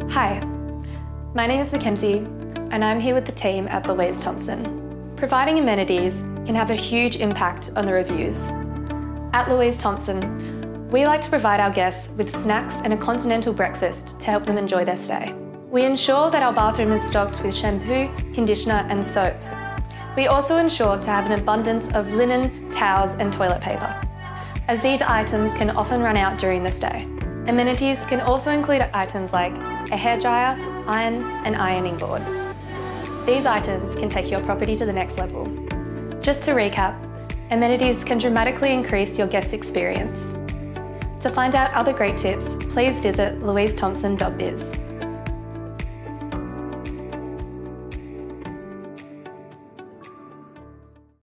Hi, my name is Mackenzie and I'm here with the team at Louise Thompson. Providing amenities can have a huge impact on the reviews. At Louise Thompson, we like to provide our guests with snacks and a continental breakfast to help them enjoy their stay. We ensure that our bathroom is stocked with shampoo, conditioner and soap. We also ensure to have an abundance of linen, towels and toilet paper, as these items can often run out during the stay. Amenities can also include items like a hairdryer, iron and ironing board. These items can take your property to the next level. Just to recap, amenities can dramatically increase your guest experience. To find out other great tips, please visit louisethompson.biz.